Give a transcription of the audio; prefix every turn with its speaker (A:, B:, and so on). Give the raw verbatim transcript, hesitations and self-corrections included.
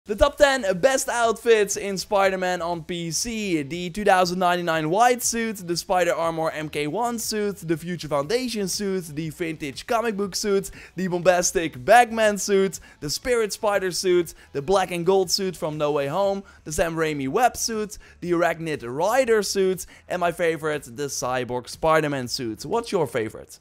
A: The top ten best outfits in Spider-Man on P C. The two thousand ninety-nine white suit, the Spider Armor M K one suit, the Future Foundation suit, the vintage comic book suit, the bombastic Bagman suit, the Spirit Spider suit, the black and gold suit from No Way Home, the Sam Raimi web suit, the Arachnid Rider suit, and my favorite, the Cyborg Spider-Man suit. What's your favorite?